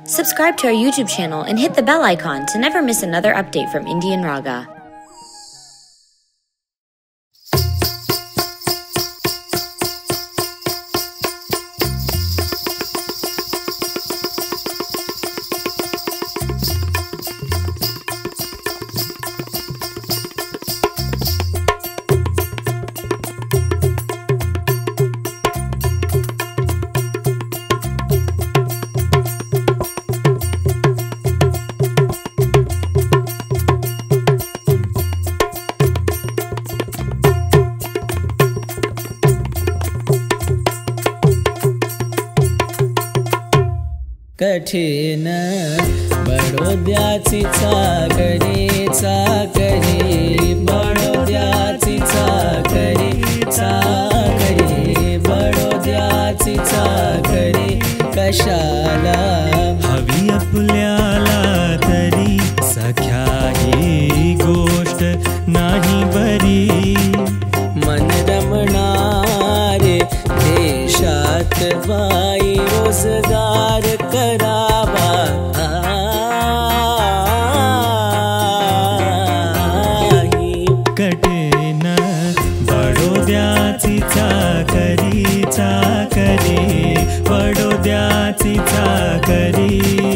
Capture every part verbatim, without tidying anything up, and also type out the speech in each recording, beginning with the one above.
Subscribe to our YouTube channel and hit the bell icon to never miss another update from IndianRaga. कठीण बडोद्याची चाकरी चाकरी बडोद्याची चाकरी चाकरी बडोद्याची चाकरी कशाला हवी आपल्याला तरी सख्या ही गोष्ट नाही बरी मन रमणारे देशात बाई रोजगार करावा कठीण बडोद्याची चाकरी चाकरी बडोद्याची चाकरी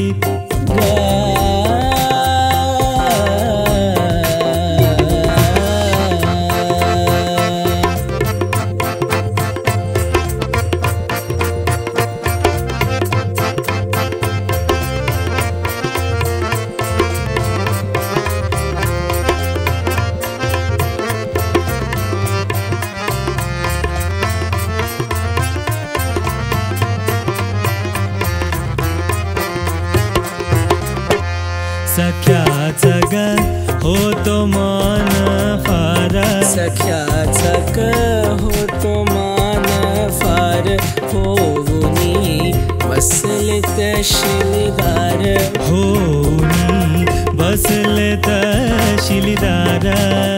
सख्याचा ग होतो मान फार सख्याचा ग होतो मान फार होऊनी बसले तहसीलदार होऊनी बसले तहसीलदार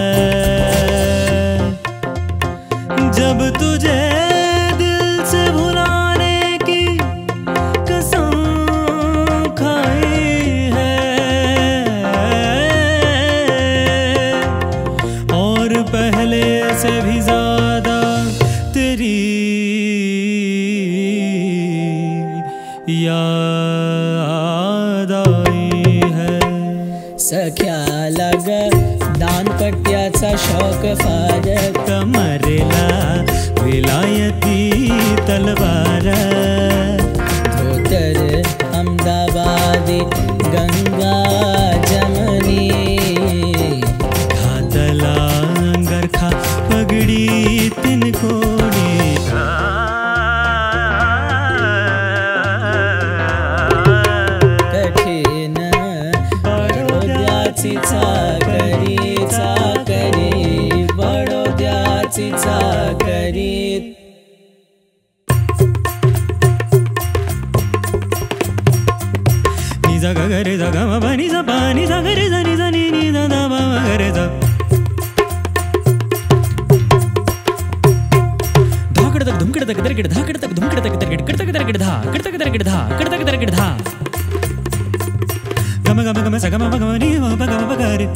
जब तुझे दिल से भुलाने की कसम खाई पहले से भी ज्यादा तेरी याद आई है सख्याला ग दानपट्ट्याचा शौक फार कमरेला विलायती तलवार धोतर अहमदाबादी गंगा जमनी पगड़ी तिन कोडी कठीण बडोद्याची चाकरी चाकरी बडोद्याची चाकरी निजा ग रे जा ग म नि जा पा नि जा ग रे जा नि जा नि नि जा दा बा ग रे जा धुमकड़तक दरकड़ धा कड़तक धुमकड़तक दरकड़ कड़तक दरकड़ धा कड़तक दरकड़ धा कड़तक दरकड़ धा गम गम गम स गम ग म नि म प ग म प ग रे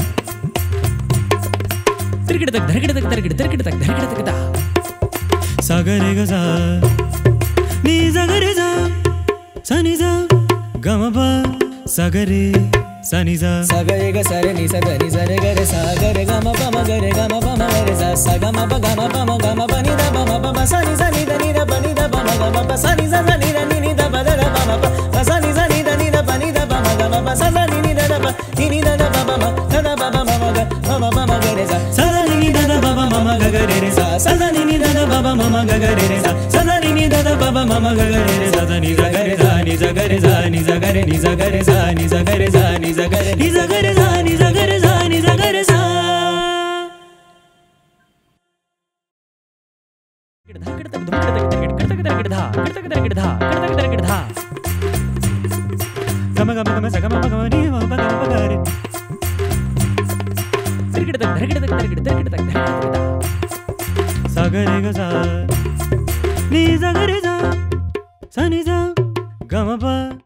दरकड़तक दरकड़तक दरकड़ दरकड़तक दरकड़तक धा सा ग रे ग सा नि सा ग रे सा सा नि सा ग म प सा ग रे सा नि सा सा ग रे ग सा रे नि सा ग नि सा रे ग रे सा ग रे ग म प म ग रे ग म प म ग रे सा सा ग म प ग म प म ग म प नि दा प म प म सा नि सा नि दा नि दा प नि दा प म ग म प सा नि सा सा नि दा नि नि दा प दा दा प म प प सा नि सा नि दा नि दा प नि दा प म ग म प सा सा नि नि दा दा प नि नि दा दा प म म दा दा प म म ग म म प म ग रे सा सा सा नि नि दा दा प म म ग ग रे रे सा सा सा नि नि दा दा प म म ग ग रे रे सा सा सा नि नि दा दा प म म ग ग रे रे सा सा नि सा ग रे सा नि सा ग रे सा नि सा ग रे नि सा ग रे सा नि सा ग रे सा नि सा ग रे नि सा ग रे सा नि सा ग रे सा नि सा ग रे सा गम गम गम स गम प ग म नि म प ग म प ग रे तिरकड़तक धरकड़तक धरकड़ तिरकड़तक धरकड़तक सा ग रे ग सा नि सा ग रे सा सा नि सा ग म प